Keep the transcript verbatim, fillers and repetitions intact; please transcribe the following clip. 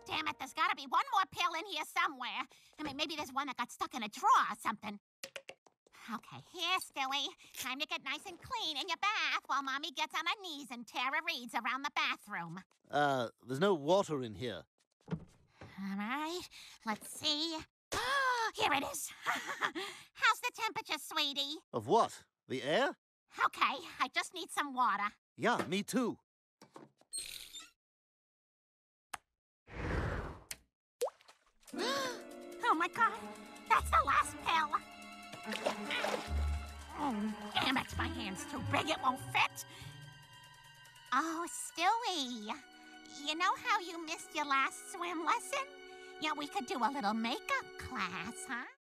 damn it, there's gotta be one more pill in here somewhere. I mean, maybe there's one that got stuck in a drawer or something. Okay, here, Stewie. Time to get nice and clean in your bath while Mommy gets on her knees and Tara reads around the bathroom. Uh, there's no water in here. All right, let's see. Here it is. How's the temperature, sweetie? Of what? The air? Okay, I just need some water. Yeah, me too. Oh my God, that's the last pill. Oh, damn it, my hand's too big, it won't fit. Oh, Stewie, you know how you missed your last swim lesson? Yeah, we could do a little makeup class, huh?